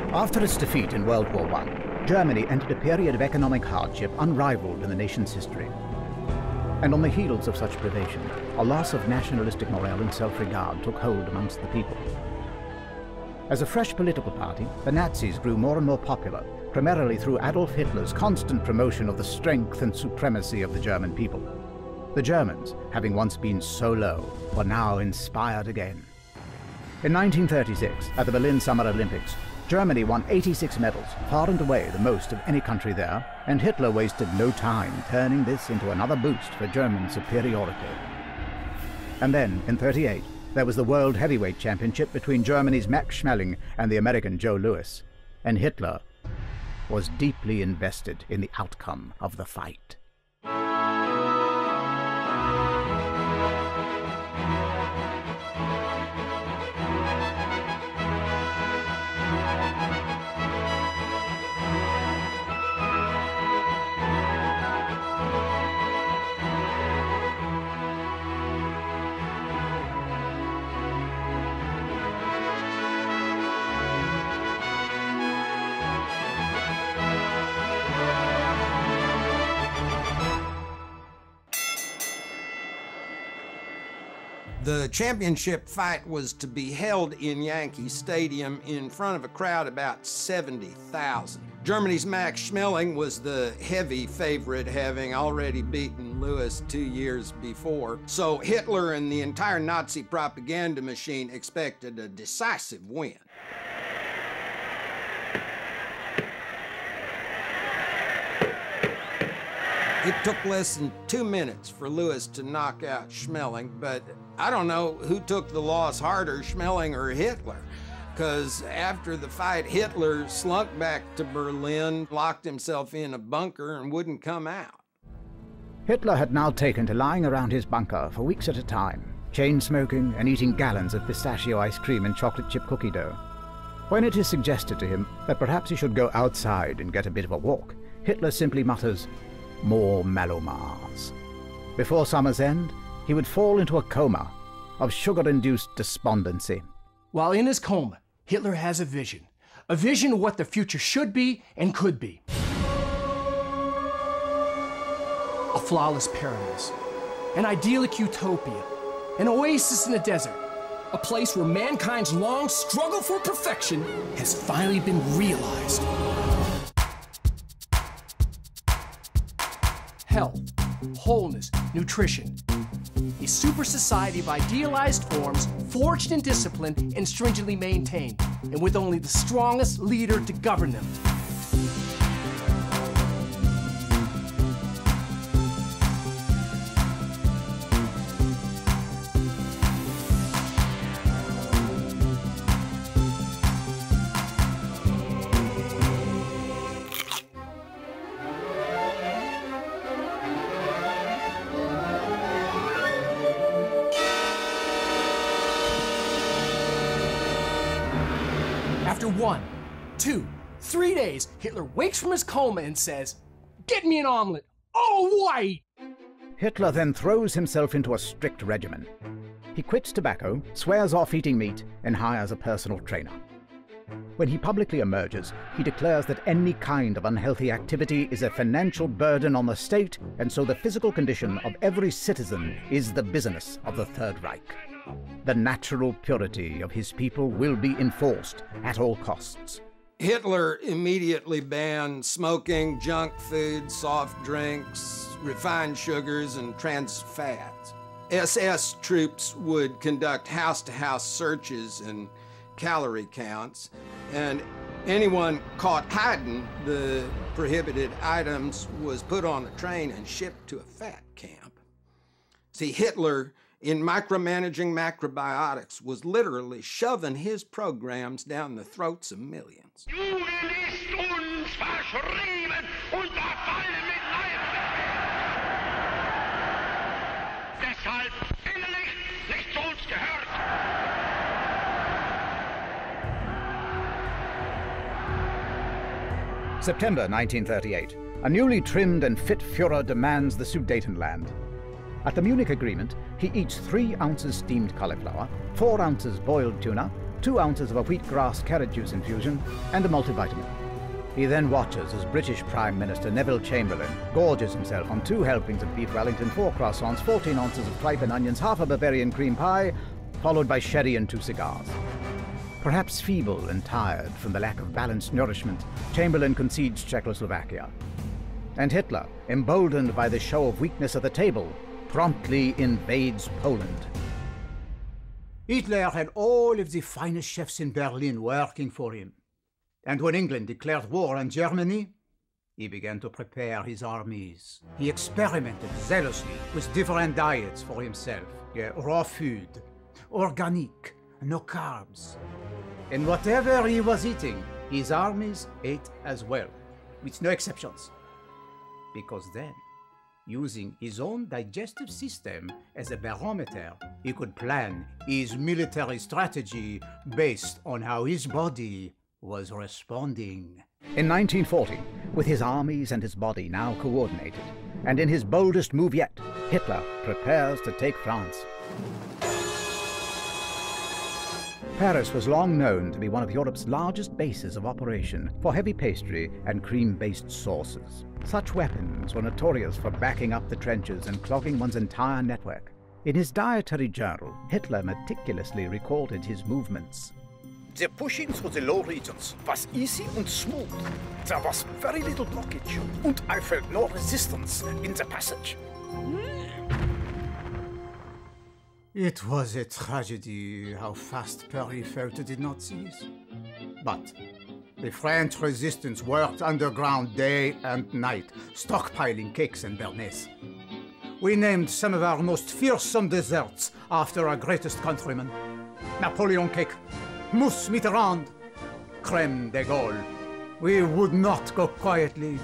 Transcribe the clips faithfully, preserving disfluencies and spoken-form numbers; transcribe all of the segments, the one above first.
After its defeat in World War One, Germany entered a period of economic hardship unrivaled in the nation's history. And on the heels of such privation, a loss of nationalistic morale and self-regard took hold amongst the people. As a fresh political party, the Nazis grew more and more popular, primarily through Adolf Hitler's constant promotion of the strength and supremacy of the German people. The Germans, having once been so low, were now inspired again. In nineteen thirty-six, at the Berlin Summer Olympics, Germany won eighty-six medals, far and away the most of any country there, and Hitler wasted no time turning this into another boost for German superiority. And then, in thirty-eight, there was the World Heavyweight Championship between Germany's Max Schmeling and the American Joe Louis, and Hitler was deeply invested in the outcome of the fight. The championship fight was to be held in Yankee Stadium in front of a crowd about seventy thousand. Germany's Max Schmeling was the heavy favorite, having already beaten Louis two years before. So Hitler and the entire Nazi propaganda machine expected a decisive win. It took less than two minutes for Louis to knock out Schmeling, but I don't know who took the loss harder, Schmeling or Hitler, because after the fight, Hitler slunk back to Berlin, locked himself in a bunker, and wouldn't come out. Hitler had now taken to lying around his bunker for weeks at a time, chain-smoking and eating gallons of pistachio ice cream and chocolate chip cookie dough. When it is suggested to him that perhaps he should go outside and get a bit of a walk, Hitler simply mutters, "More Malomars." Before summer's end, he would fall into a coma of sugar-induced despondency. While in his coma, Hitler has a vision. A vision of what the future should be and could be. A flawless paradise. An idyllic utopia. An oasis in the desert. A place where mankind's long struggle for perfection has finally been realized. Health, wholeness, nutrition. A super society of idealized forms, forged in discipline and stringently maintained, and with only the strongest leader to govern them. After one, two, three days, Hitler wakes from his coma and says, "Get me an omelet, all white!" Hitler then throws himself into a strict regimen. He quits tobacco, swears off eating meat, and hires a personal trainer. When he publicly emerges, he declares that any kind of unhealthy activity is a financial burden on the state, and so the physical condition of every citizen is the business of the Third Reich. The natural purity of his people will be enforced at all costs. Hitler immediately banned smoking, junk food, soft drinks, refined sugars, and trans fats. S S troops would conduct house-to-house searches and calorie counts, and anyone caught hiding the prohibited items was put on a train and shipped to a fat camp. See, Hitler, in micromanaging macrobiotics, was literally shoving his programs down the throats of millions. Jugend ist uns verschrieben und verfallen mit Leib. Deshalb innerlich nicht zu uns gehört. September nineteen thirty-eight. A newly trimmed and fit Führer demands the Sudetenland. At the Munich Agreement, he eats three ounces steamed cauliflower, four ounces boiled tuna, two ounces of a wheatgrass carrot juice infusion, and a multivitamin. He then watches as British Prime Minister Neville Chamberlain gorges himself on two helpings of beef Wellington, four croissants, fourteen ounces of tripe and onions, half a Bavarian cream pie, followed by sherry and two cigars. Perhaps feeble and tired from the lack of balanced nourishment, Chamberlain concedes Czechoslovakia. And Hitler, emboldened by the show of weakness at the table, promptly invades Poland. Hitler had all of the finest chefs in Berlin working for him. And when England declared war on Germany, he began to prepare his armies. He experimented zealously with different diets for himself. Yeah, raw food, organic, no carbs. And whatever he was eating, his armies ate as well, with no exceptions. Because then, using his own digestive system as a barometer, he could plan his military strategy based on how his body was responding. In nineteen forty, with his armies and his body now coordinated, and in his boldest move yet, Hitler prepares to take France. Paris was long known to be one of Europe's largest bases of operation for heavy pastry and cream-based sauces. Such weapons were notorious for backing up the trenches and clogging one's entire network. In his dietary journal, Hitler meticulously recorded his movements. The pushing through the low regions was easy and smooth. There was very little blockage, and I felt no resistance in the passage. It was a tragedy how fast Paris fell to the Nazis. But the French resistance worked underground day and night, stockpiling cakes and bernese. We named some of our most fearsome desserts after our greatest countrymen. Napoleon cake, mousse Mitterrand, crème de Gaulle. We would not go quietly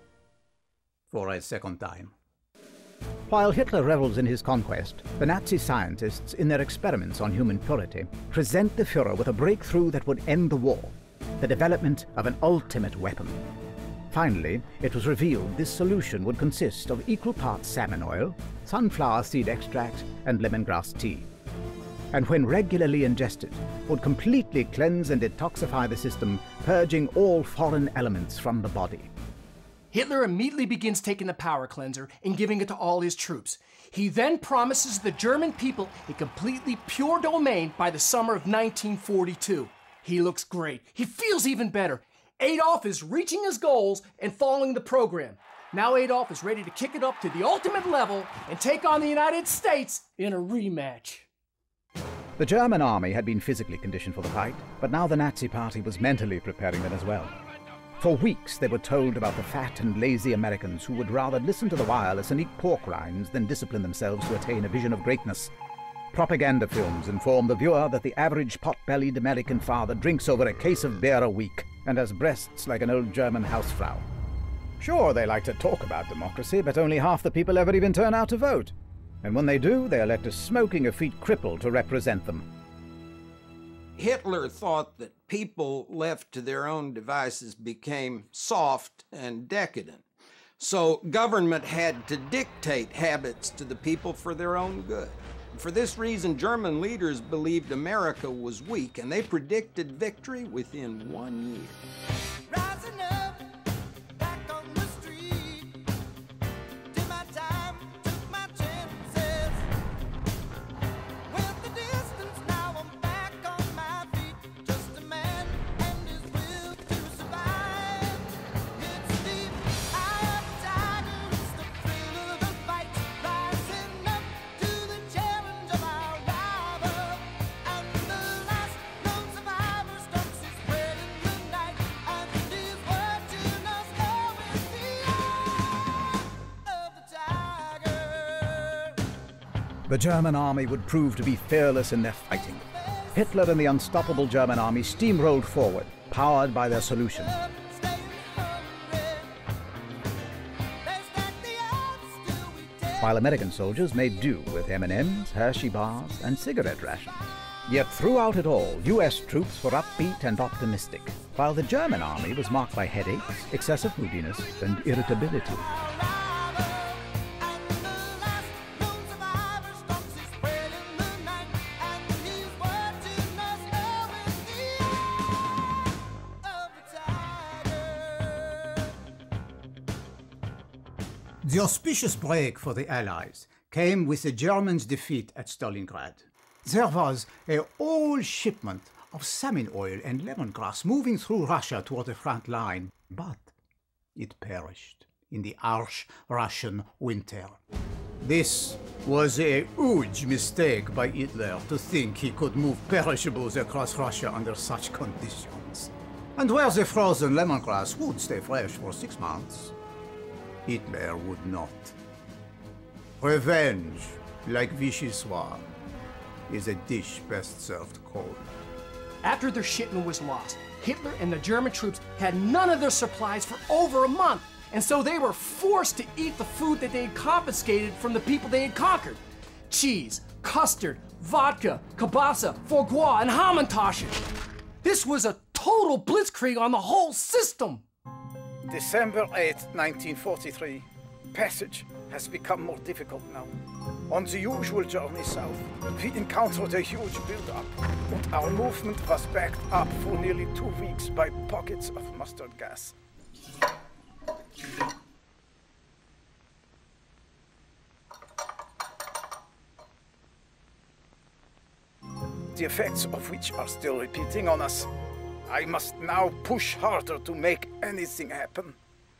for a second time. While Hitler revels in his conquest, the Nazi scientists, in their experiments on human purity, present the Führer with a breakthrough that would end the war, the development of an ultimate weapon. Finally, it was revealed this solution would consist of equal parts salmon oil, sunflower seed extract, and lemongrass tea. And when regularly ingested, would completely cleanse and detoxify the system, purging all foreign elements from the body. Hitler immediately begins taking the power cleanser and giving it to all his troops. He then promises the German people a completely pure domain by the summer of nineteen forty-two. He looks great. He feels even better. Adolf is reaching his goals and following the program. Now Adolf is ready to kick it up to the ultimate level and take on the United States in a rematch. The German army had been physically conditioned for the fight, but now the Nazi Party was mentally preparing them as well. For weeks they were told about the fat and lazy Americans who would rather listen to the wireless and eat pork rinds than discipline themselves to attain a vision of greatness. Propaganda films inform the viewer that the average pot-bellied American father drinks over a case of beer a week and has breasts like an old German Hausfrau. Sure, they like to talk about democracy, but only half the people ever even turn out to vote. And when they do, they elect a smoking effete cripple to represent them. Hitler thought that people left to their own devices became soft and decadent. So government had to dictate habits to the people for their own good. For this reason, German leaders believed America was weak, and they predicted victory within one year. Rising up, back on the street, did my time, took my chances. Went the distance, now I'm back on my feet. Just a man and his will to survive. It's deep, eye of a tiger, it's the thrill of the fight. Rising up to the challenge of our rival. And the last known survivor stalks his prey in the night. And he's watching us go in the eye of the tiger. The German army would prove to be fearless in their fighting. Hitler and the unstoppable German army steamrolled forward, powered by their solution. Staying hungry. They stack the odds, still we take. While American soldiers made do with M and M's, Hershey bars, and cigarette rations. Yet throughout it all, U S troops were upbeat and optimistic, while the German army was marked by headaches, excessive moodiness, and irritability. And the last known survivor stalks his prey in the night. And he's watching us go in The auspicious break for the Allies came with the Germans' defeat at Stalingrad. There was a whole shipment of salmon oil and lemongrass moving through Russia toward the front line, but it perished in the harsh Russian winter. This was a huge mistake by Hitler to think he could move perishables across Russia under such conditions. And where the frozen lemongrass would stay fresh for six months, Hitler would not. Revenge, like vichyssoise, is a dish best served cold. After their shipment was lost, Hitler and the German troops had none of their supplies for over a month, and so they were forced to eat the food that they had confiscated from the people they had conquered. Cheese, custard, vodka, kielbasa, foie gras, and Hamantaschen. This was a total blitzkrieg on the whole system. December eighth, nineteen forty-three. Passage has become more difficult now. On the usual journey south, we encountered a huge build-up, and our movement was backed up for nearly two weeks by pockets of mustard gas. The effects of which are still repeating on us. I must now push harder to make anything happen.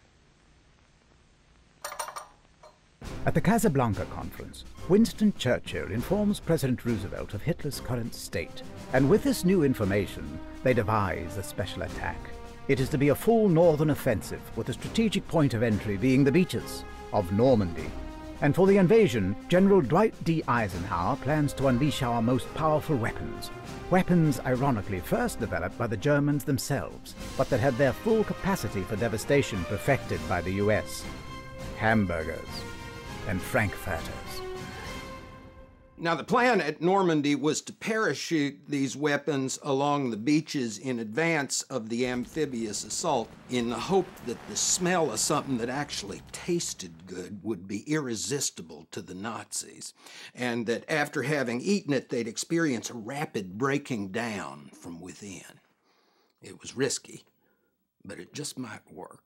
At the Casablanca conference, Winston Churchill informs President Roosevelt of Hitler's current state, and with this new information, they devise a special attack. It is to be a full northern offensive, with the strategic point of entry being the beaches of Normandy. And for the invasion, General Dwight D. Eisenhower plans to unleash our most powerful weapons. Weapons, ironically, first developed by the Germans themselves, but that had their full capacity for devastation perfected by the U S. Hamburgers and frankfurters. Now, the plan at Normandy was to parachute these weapons along the beaches in advance of the amphibious assault in the hope that the smell of something that actually tasted good would be irresistible to the Nazis, and that after having eaten it, they'd experience a rapid breaking down from within. It was risky, but it just might work.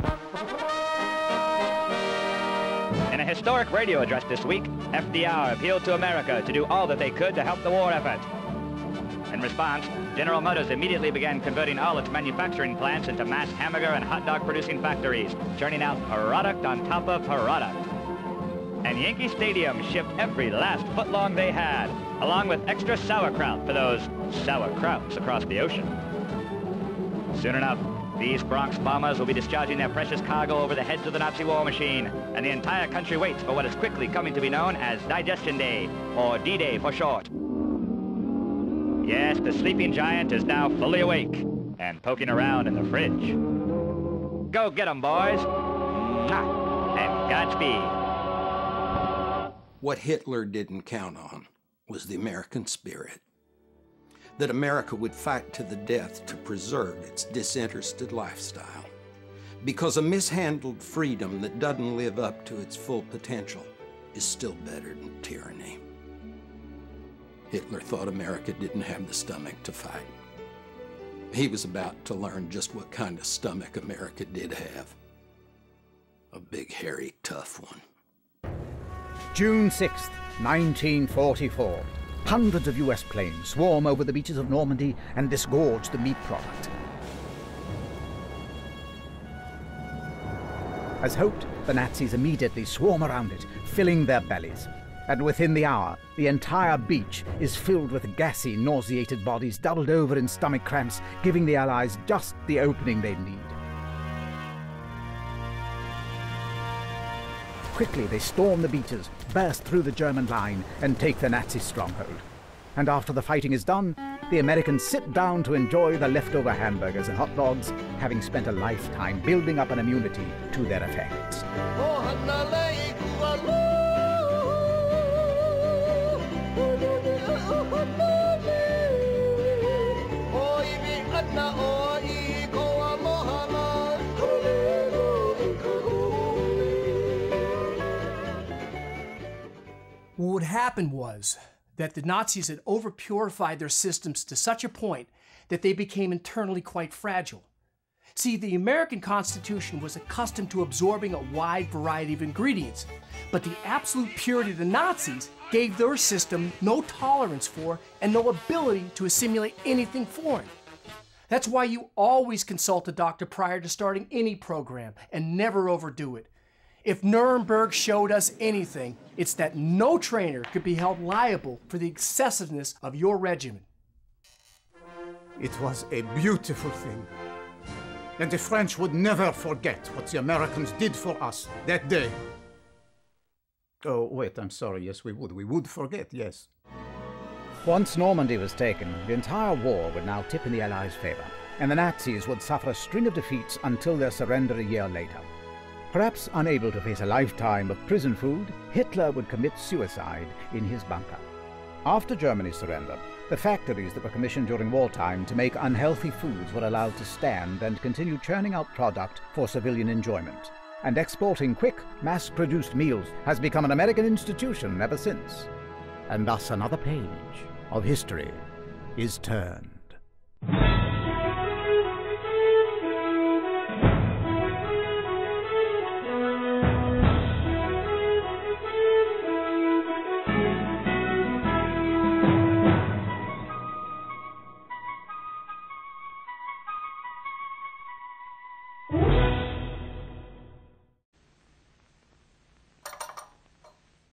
In a historic radio address this week, F D R appealed to America to do all that they could to help the war effort. In response, General Motors immediately began converting all its manufacturing plants into mass hamburger and hot dog producing factories, churning out product on top of product. And Yankee Stadium shipped every last footlong they had, along with extra sauerkraut for those sauerkrauts across the ocean. Soon enough, these Bronx bombers will be discharging their precious cargo over the heads of the Nazi war machine, and the entire country waits for what is quickly coming to be known as Digestion Day, or D-Day for short. Yes, the sleeping giant is now fully awake and poking around in the fridge. Go get 'em, boys. Mwah. And Godspeed. What Hitler didn't count on was the American spirit. That America would fight to the death to preserve its disinterested lifestyle. Because a mishandled freedom that doesn't live up to its full potential is still better than tyranny. Hitler thought America didn't have the stomach to fight. He was about to learn just what kind of stomach America did have. A big, hairy, tough one. June sixth, nineteen forty-four. Hundreds of U S planes swarm over the beaches of Normandy and disgorge the meat product. As hoped, the Nazis immediately swarm around it, filling their bellies. And within the hour, the entire beach is filled with gassy, nauseated bodies doubled over in stomach cramps, giving the Allies just the opening they need. Quickly, they storm the beaches, burst through the German line, and take the Nazi stronghold. And after the fighting is done, the Americans sit down to enjoy the leftover hamburgers and hot dogs, having spent a lifetime building up an immunity to their effects. What happened was that the Nazis had over-purified their systems to such a point that they became internally quite fragile. See, the American Constitution was accustomed to absorbing a wide variety of ingredients, but the absolute purity of the Nazis gave their system no tolerance for and no ability to assimilate anything foreign. That's why you always consult a doctor prior to starting any program and never overdo it. If Nuremberg showed us anything, it's that no trainer could be held liable for the excessiveness of your regimen. It was a beautiful thing. And the French would never forget what the Americans did for us that day. Oh, wait, I'm sorry. Yes, we would. We would forget, yes. Once Normandy was taken, the entire war would now tip in the Allies' favor, and the Nazis would suffer a string of defeats until their surrender a year later. Perhaps unable to face a lifetime of prison food, Hitler would commit suicide in his bunker. After Germany's surrender, the factories that were commissioned during wartime to make unhealthy foods were allowed to stand and continue churning out product for civilian enjoyment. And exporting quick, mass-produced meals has become an American institution ever since. And thus another page of history is turned.